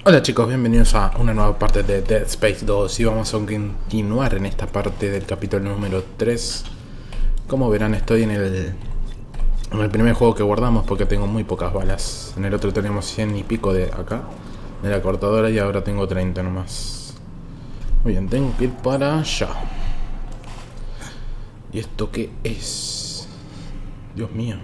Hola chicos, bienvenidos a una nueva parte de Dead Space 2 y vamos a continuar en esta parte del capítulo número 3. Como verán, estoy en el primer juego que guardamos porque tengo muy pocas balas. En el otro teníamos 100 y pico de acá, de la cortadora, y ahora tengo 30 nomás. Muy bien, tengo que ir para allá. ¿Y esto qué es? Dios mío.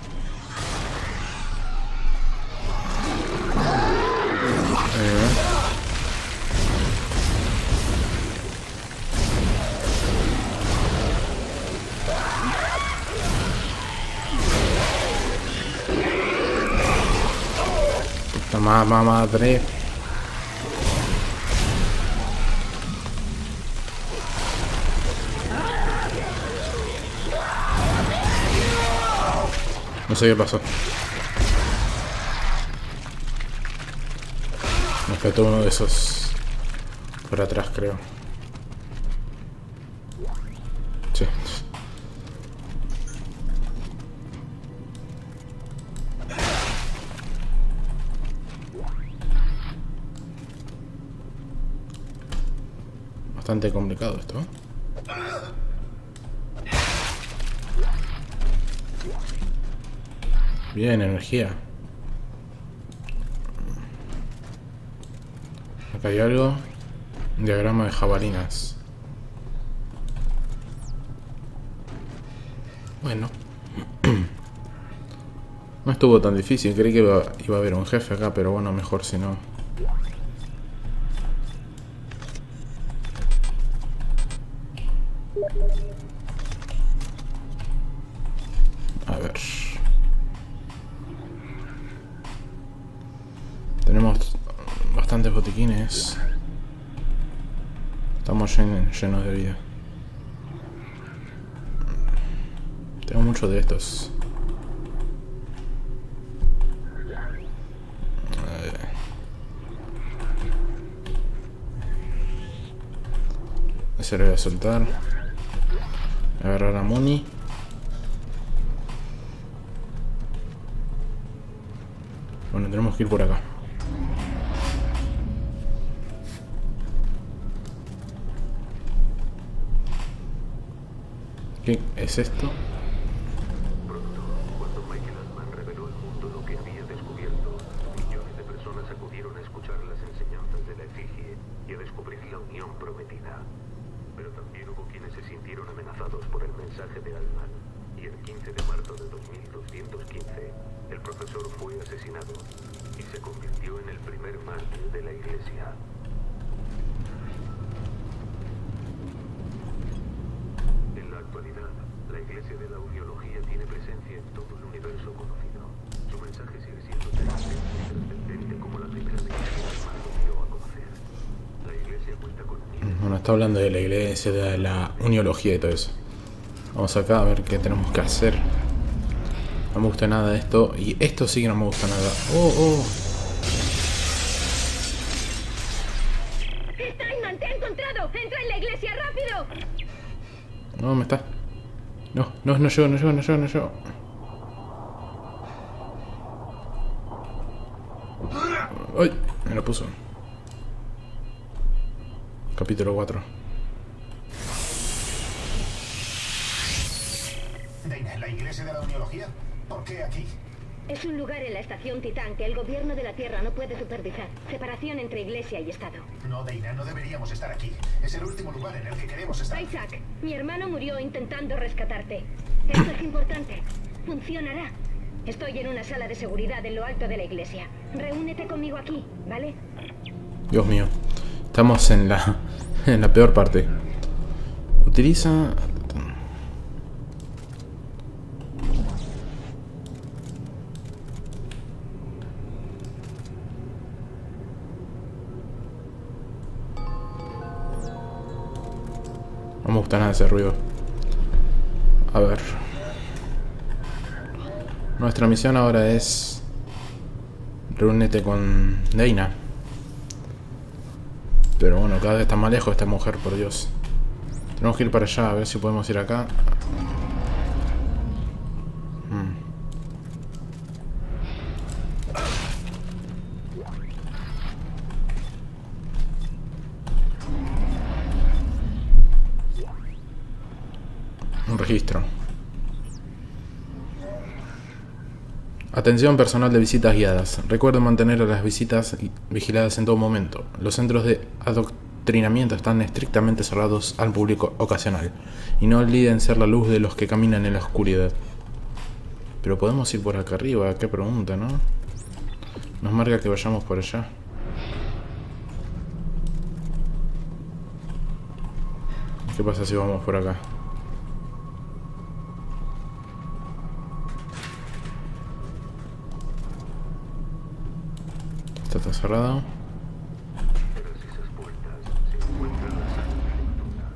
Puta madre. No sé qué pasó. Me explotó uno de esos por atrás, creo. Sí. Bastante complicado esto, ¿eh? Bien, energía. Acá hay algo. Un diagrama de jabalinas. Bueno. No estuvo tan difícil. Creí que iba a haber un jefe acá, pero bueno, mejor si no. A ver. Tenemos bastantes botiquines. Estamos llenos de vida. Tengo muchos de estos. Ese lo voy a soltar. Agarrar a Muni. Bueno, tenemos que ir por acá. ¿Qué es esto? Pronto, cuando Michael Altman reveló al mundo lo que había descubierto, millones de personas acudieron a escuchar las enseñanzas de la efigie y a descubrir la unión prometida. Pero también hubo quienes se sintieron amenazados por el mensaje de Altman, y el 15 de marzo de 2215, el profesor fue asesinado y se convirtió en el primer mártir de la Iglesia. En la actualidad, la Iglesia de la Uniología tiene presencia en todo el universo conocido. Su mensaje sigue siendo tan trascendente como la primera vez que Altman lo dio a conocer. La Iglesia cuenta con Bueno, está hablando de la iglesia, de la uniología y todo eso. Vamos acá a ver qué tenemos que hacer. No me gusta nada esto. Y esto sí que no me gusta nada. ¡Oh! ¡Steinman, te he encontrado! ¡Entra en la iglesia, rápido! No, me está. No llego. ¡Ay! Me lo puso. Capítulo 4. Dana, ¿la iglesia de la uniología? ¿Por qué aquí? Es un lugar en la estación Titán que el gobierno de la Tierra no puede supervisar. Separación entre iglesia y Estado. No, Dana, no deberíamos estar aquí. Es el último lugar en el que queremos estar. Isaac, mi hermano murió intentando rescatarte. Esto es importante. Funcionará. Estoy en una sala de seguridad en lo alto de la iglesia. Reúnete conmigo aquí, ¿vale? Dios mío. Estamos en la peor parte. Utiliza... No me gusta nada ese ruido. A ver. Nuestra misión ahora es... Reúnete con Dana. Pero bueno, cada vez está más lejos esta mujer, por Dios. Tenemos que ir para allá, a ver si podemos ir acá. registro. Atención personal de visitas guiadas. Recuerden mantener las visitas vigiladas en todo momento. Los centros de adoctrinamiento están estrictamente cerrados al público ocasional. Y no olviden ser la luz de los que caminan en la oscuridad. Pero podemos ir por acá arriba. Qué pregunta, ¿no? Nos marca que vayamos por allá. ¿Qué pasa si vamos por acá? Está cerrado. Tras esas puertas se encuentra la sala de lectura.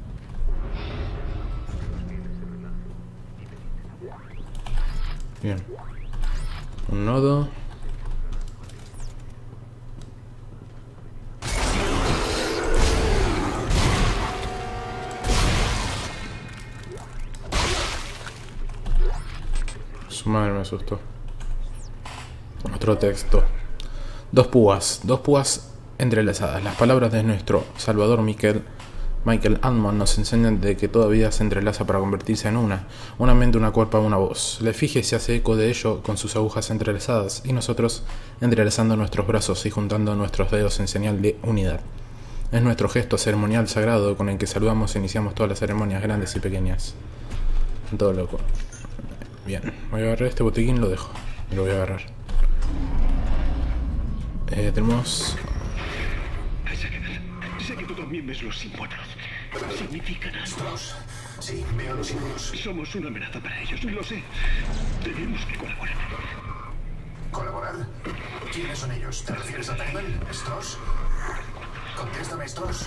Los bienes de relajo y de Bien. Un nodo. Su madre me asustó. Otro texto. Dos púas entrelazadas. Las palabras de nuestro Salvador Michael Antmon nos enseñan de que toda vida se entrelaza para convertirse en una mente, una cuerpo, una voz. La efigie se hace eco de ello con sus agujas entrelazadas y nosotros entrelazando nuestros brazos y juntando nuestros dedos en señal de unidad. Es nuestro gesto ceremonial sagrado con el que saludamos e iniciamos todas las ceremonias grandes y pequeñas. Todo loco. Bien, voy a agarrar este botiquín, lo dejo. Y lo voy a agarrar. Tenemos... Sé que tú también ves los símbolos. Significan algo. Strauss. Sí, veo los símbolos. Somos una amenaza para ellos, lo sé. Tenemos que colaborar. ¿Colaborar? ¿Quiénes son ellos? ¿Te refieres a Taiman? ¿Strauss? Contéstame, Strauss.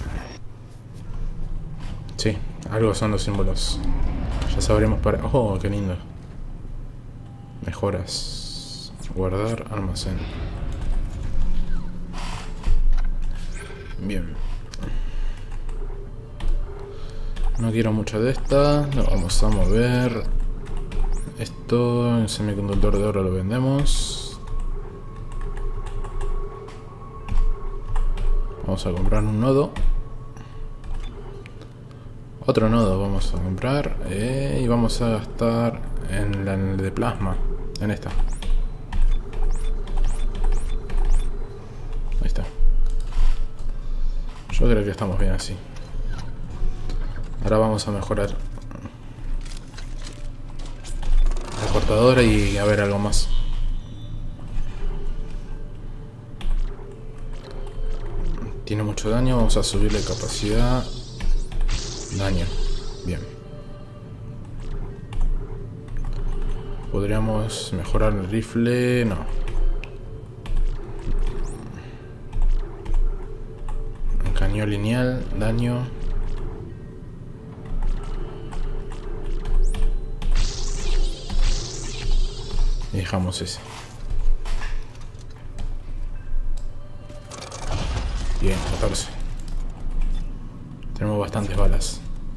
Sí, algo son los símbolos. Ya sabremos para... ¡Oh, qué lindo! Mejoras. Guardar, almacén. Bien. No quiero mucho de esta. Lo vamos a mover. Esto, el semiconductor de oro lo vendemos. Vamos a comprar un nodo. Otro nodo vamos a comprar. Y vamos a gastar en el de plasma. En esta. Ahí está. Yo creo que estamos bien así. Ahora vamos a mejorar la cortadora y a ver algo más. Tiene mucho daño, vamos a subirle capacidad. Daño. Bien. Podríamos mejorar el rifle. No. El cañón lineal. Daño. Y dejamos ese. Bien, 14. Tenemos bastantes balas.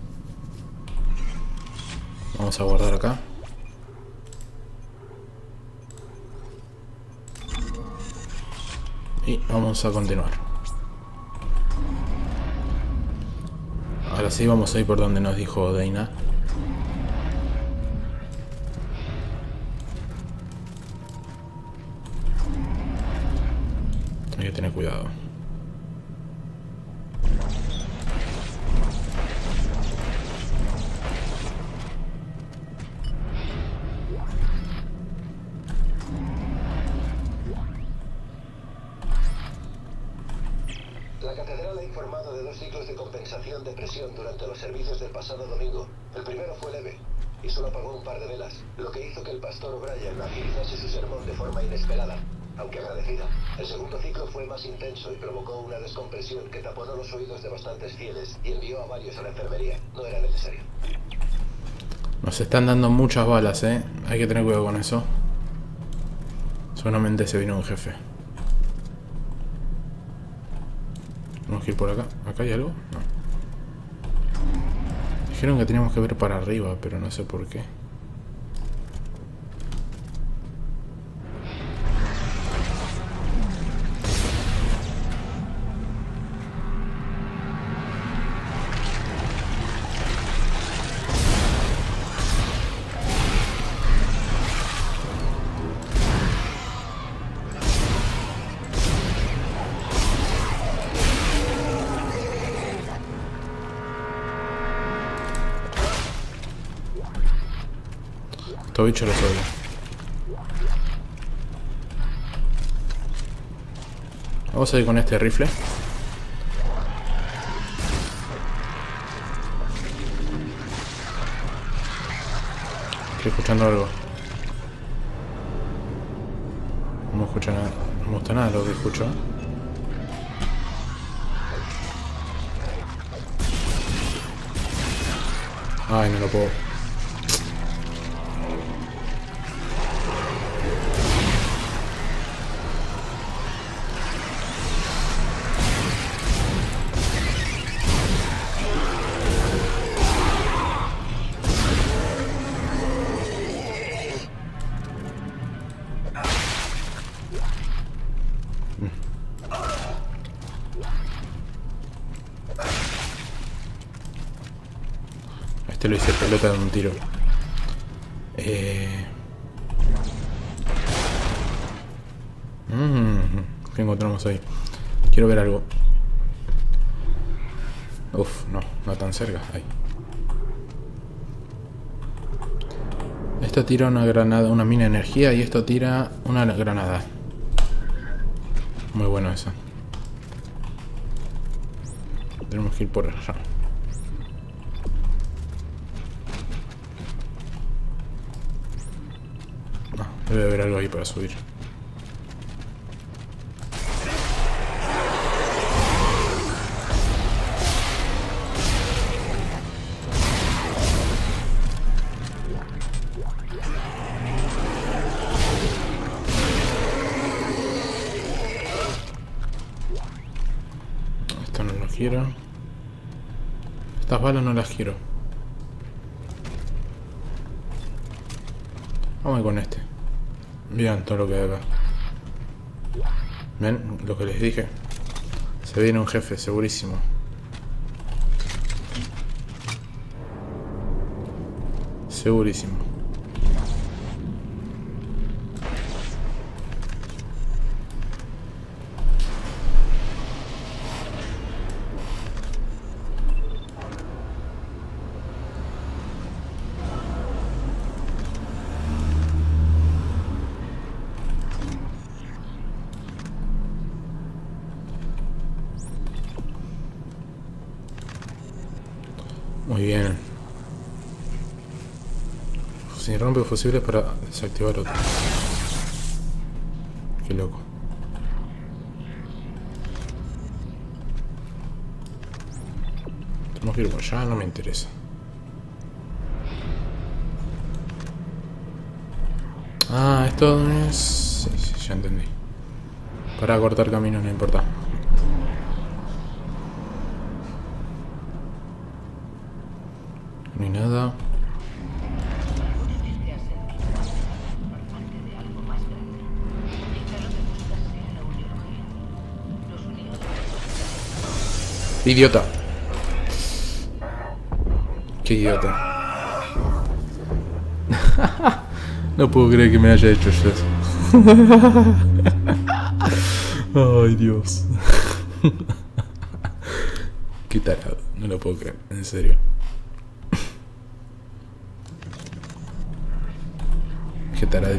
Vamos a guardar acá. Y vamos a continuar. Ahora sí vamos a ir por donde nos dijo Dana. Hay que tener cuidado. La catedral ha informado de 2 ciclos de compensación de presión durante los servicios del pasado domingo. El primero fue leve y solo apagó un par de velas, lo que hizo que el pastor O'Brien agilizase su sermón de forma inesperada, aunque agradecida. El segundo ciclo fue más intenso y provocó una descompresión que taponó los oídos de bastantes fieles y envió a varios a la enfermería. No era necesario. Nos están dando muchas balas, hay que tener cuidado con eso. Seguramente se vino un jefe. Tenemos que ir por acá. ¿Acá hay algo? No. Dijeron que teníamos que ver para arriba, pero no sé por qué. Estos bichos los odio. Vamos a ir con este rifle. Estoy escuchando algo. No escucho nada. No me gusta nada lo que escucho. Ay, no lo puedo. Este lo hice pelota de un tiro. ¿Qué encontramos ahí? Quiero ver algo. Uf, no tan cerca. Ahí. Esto tira una granada, una mina de energía, y esto tira una granada. Muy bueno eso. Tenemos que ir por allá. Debe haber algo ahí para subir. Esto no lo quiero. Estas balas no las quiero. Vamos con este. Vean todo lo que hay acá. ¿Ven? Lo que les dije. Se viene un jefe, segurísimo. Segurísimo. Muy bien. Si rompe fusibles para desactivar otro. Qué loco. Tenemos que ir por allá, no me interesa. Ah, esto es... Sí, ya entendí. Para cortar caminos no importa. No hay nada. Idiota. Qué idiota. No puedo creer que me haya hecho eso. Ay, Dios. Qué tarado. No lo puedo creer, en serio. Qué tarado.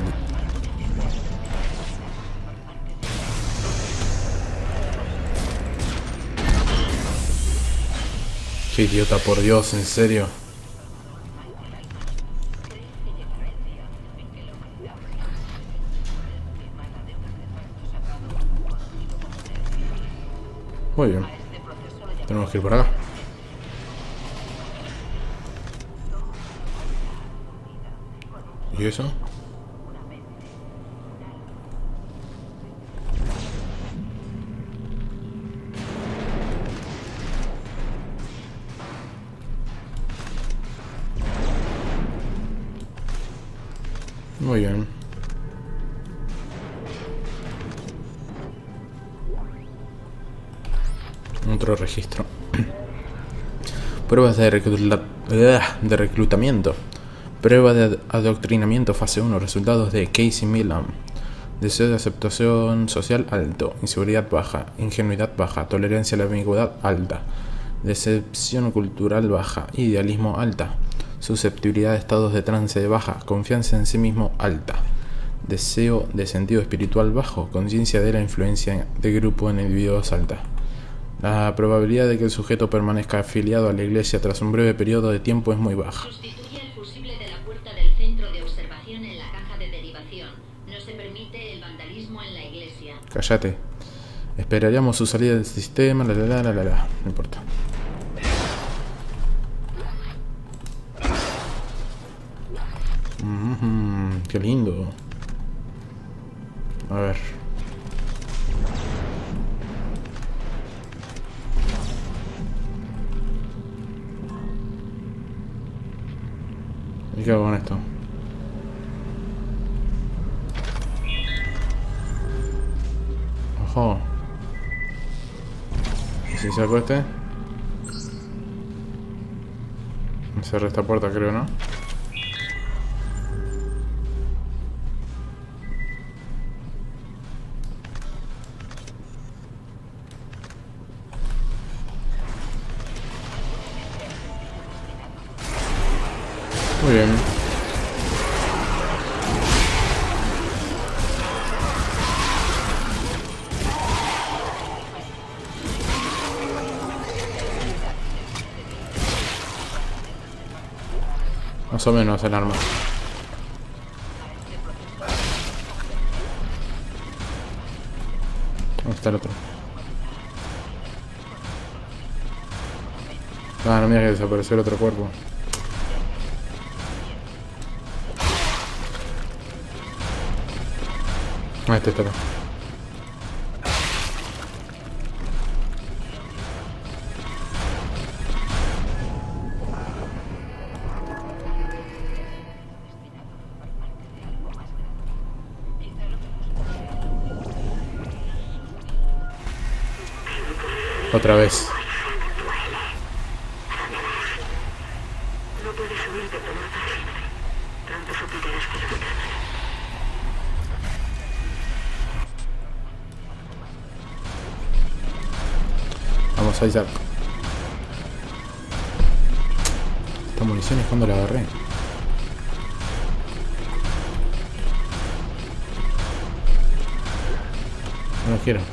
Qué idiota, por Dios, en serio. Muy bien. Tenemos que ir por acá. ¿Y eso? Muy bien. Otro registro. Pruebas de reclutamiento. Prueba de adoctrinamiento fase 1. Resultados de Casey Milam. Deseo de aceptación social alto. Inseguridad baja. Ingenuidad baja. Tolerancia a la ambigüedad alta. Decepción cultural baja. Idealismo alta. susceptibilidad a estados de trance baja, confianza en sí mismo alta, deseo de sentido espiritual bajo, conciencia de la influencia de grupo en individuos alta. La probabilidad de que el sujeto permanezca afiliado a la iglesia tras un breve periodo de tiempo es muy baja. Sustituye el fusible de la puerta del centro de observación en la caja de derivación. No se permite el vandalismo en la iglesia. Cállate. Esperaríamos su salida del sistema, No importa. Qué lindo. A ver. ¿Y qué hago con esto? Ojo. ¿Y si saco este? Cerré esta puerta, creo, ¿no? Muy bien. Más o menos el arma. ¿Dónde está el otro? Ah, no, mira que desapareció el otro cuerpo. Ah, este está acá. Otra vez. No puedes subirte por matar siempre. Pronto suplicarás por la cámara. Vamos, Isaac. Esta munición es cuando la agarré. No lo quiero.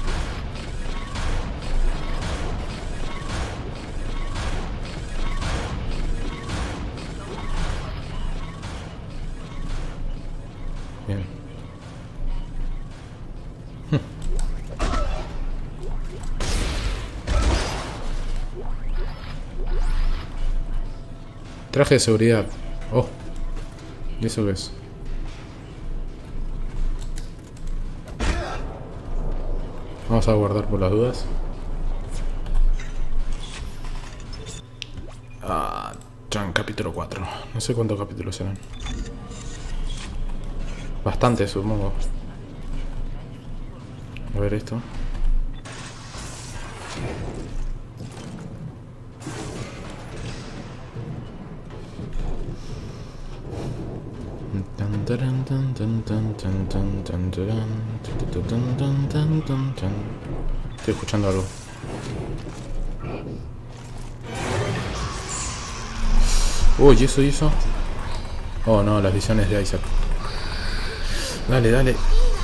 Bien. Traje de seguridad. Oh. ¿Y eso qué es? Vamos a guardar por las dudas. Capítulo 4. No sé cuántos capítulos serán. Bastante, supongo. A ver esto. Estoy escuchando algo. Uy, ¿eso y eso? Oh no, las visiones de Isaac. Dale, dale.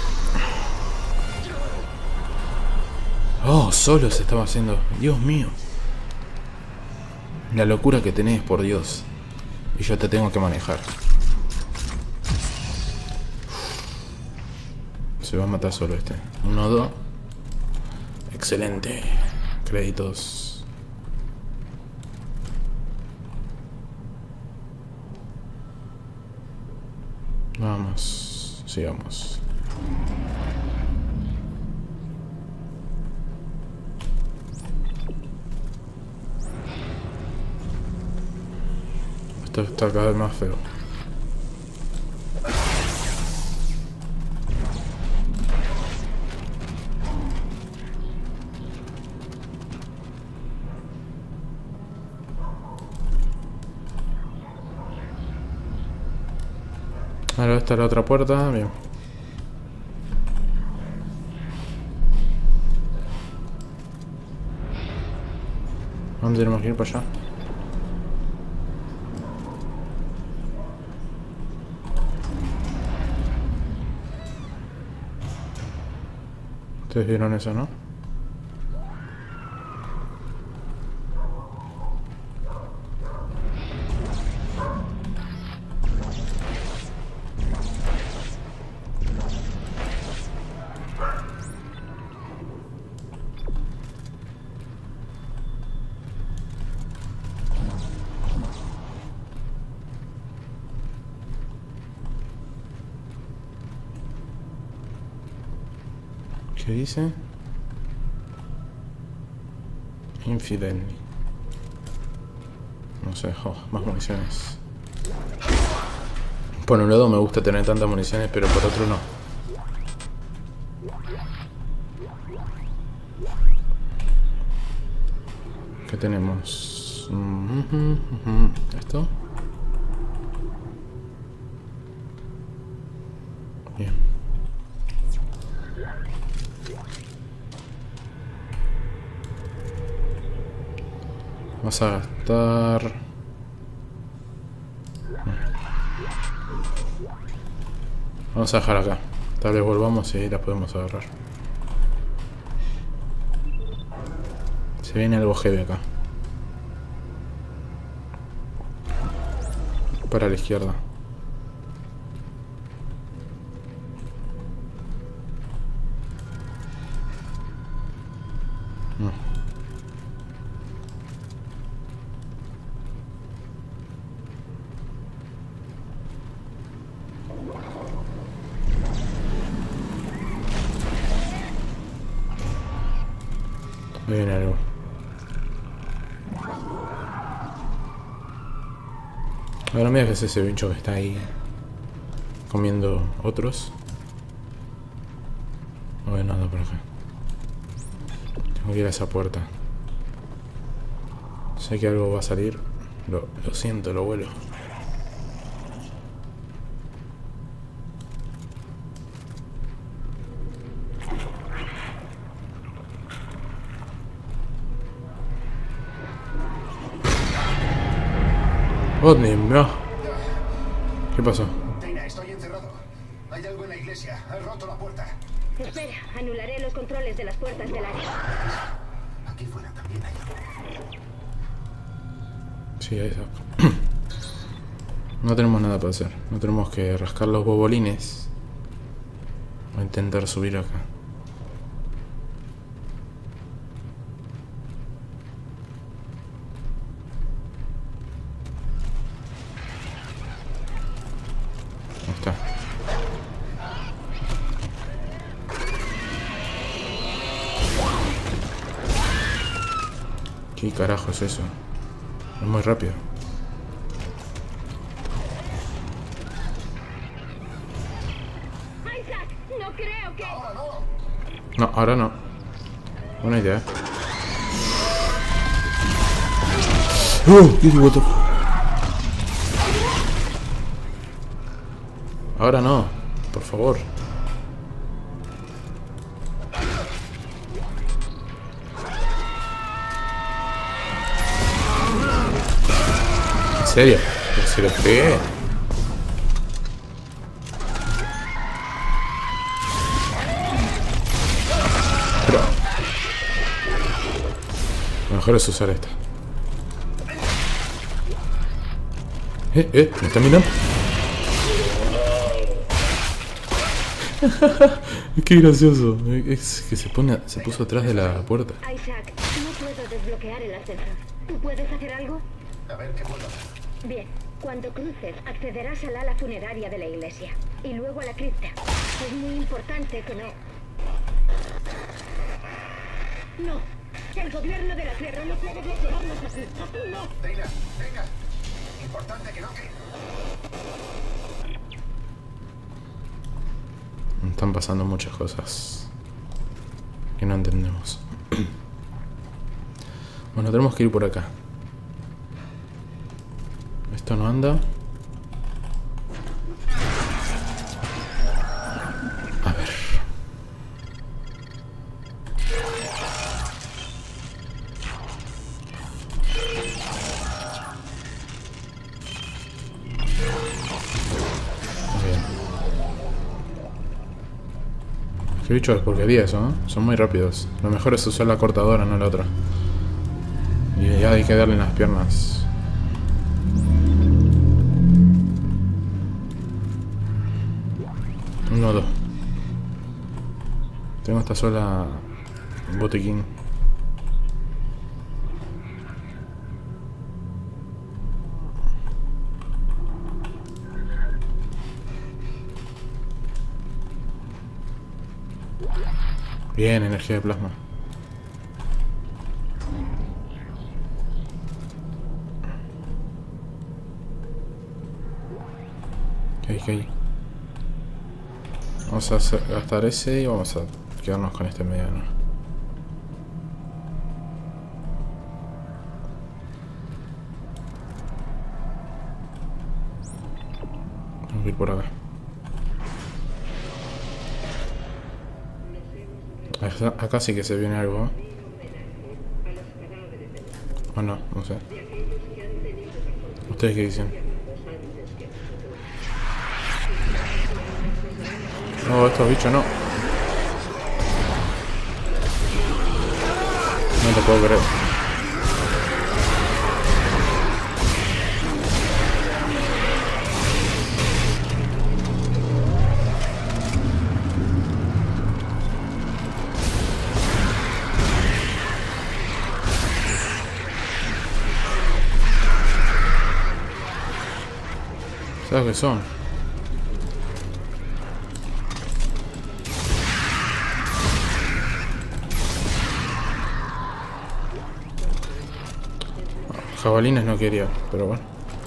Oh, solo se estaba haciendo. Dios mío. La locura que tenés, por Dios. Y yo te tengo que manejar. Se va a matar solo este. 1, 2. Excelente. Créditos. Vamos. Sigamos. Esto está cada vez más feo. Ahora esta es la otra puerta, bien. ¿Dónde tenemos que ir para allá? Ustedes vieron eso, ¿no? ¿Qué dice? Infidel. No sé, más municiones. Por un lado me gusta tener tantas municiones, pero por otro no. ¿Qué tenemos? ¿Esto? Bien. Vamos a gastar... Vamos a dejar acá. Tal vez volvamos y las podemos agarrar. Se viene algo heavy acá. Para la izquierda. Viene algo. Ahora mira que es ese bicho que está ahí comiendo otros. No veo nada por acá. Tengo que ir a esa puerta. Sé que algo va a salir. Lo siento, lo huelo. Odni, no. ¿Qué pasó? Dana, estoy encerrado. Hay algo en la iglesia. Han roto la puerta. Espera, anularé los controles de las puertas del área. Aquí fuera también hay algo. Sí, ahí está. No tenemos nada para hacer. No tenemos que rascar los bobolines. O intentar subir acá. Ahí está. ¿Qué carajo es eso? Es muy rápido. Isaac, no creo que... No, ahora no. Buena idea. What the f... Ahora no, por favor. ¿En serio? ¿En serio qué? Pero... lo mejor es usar esta. ¿Me está mirando? Qué gracioso. Es que se puso atrás de la puerta. Isaac, no puedo desbloquear el ascensor. ¿Tú puedes hacer algo? A ver qué puedo hacer. Bien, cuando cruces accederás al ala funeraria de la iglesia y luego a la cripta. Es muy importante que no... No, el gobierno de la Tierra no puede bloquearnos así. No. Dana, venga. Importante que no te... Están pasando muchas cosas que no entendemos. Bueno, tenemos que ir por acá. Esto no anda. A ver. Qué bicho de porquería eso, ¿no? Son muy rápidos. Lo mejor es usar la cortadora, no la otra. Y ya hay que darle en las piernas. Uno, dos. Tengo esta sola botiquín. Bien, energía de plasma. Ok. Vamos a gastar ese y vamos a quedarnos con este mediano. Vamos a ir por acá. Acá sí que se viene algo. O no, no sé. ¿Ustedes qué dicen? No, estos bichos no. No te puedo creer. ¿Sabes qué son? Jabalines no quería, pero bueno.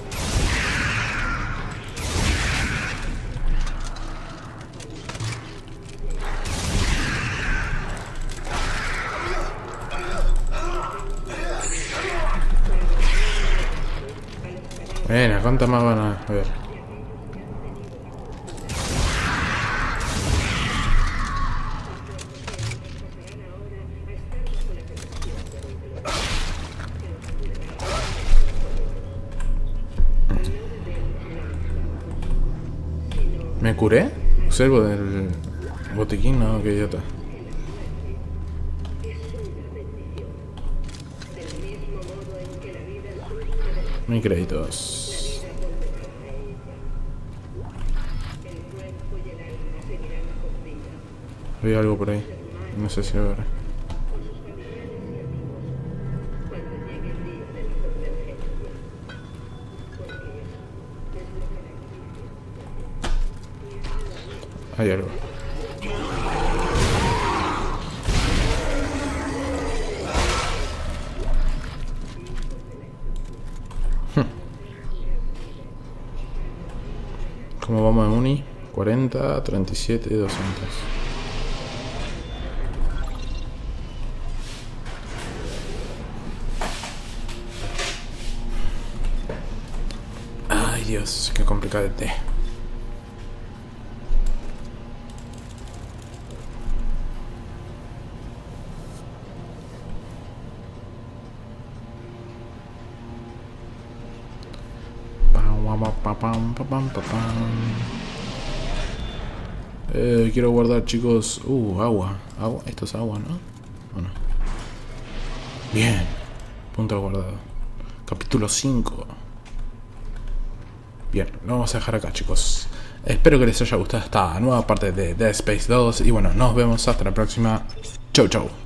Bueno, ¿cuántas más van a ver? ¿Me curé? Observo del botiquín, no, qué idiota. Mis créditos. Veo algo por ahí. No sé si lo veré. Hay algo. ¿Cómo vamos en Uni? 40, 37 y 200. Ay Dios, qué complicado este. Quiero guardar, chicos. Agua. Agua. Esto es agua, ¿no? ¿O no? Bien. Punto guardado. Capítulo 5. Bien, lo vamos a dejar acá, chicos. Espero que les haya gustado esta nueva parte de Dead Space 2. Y bueno, nos vemos hasta la próxima. Chau, chau.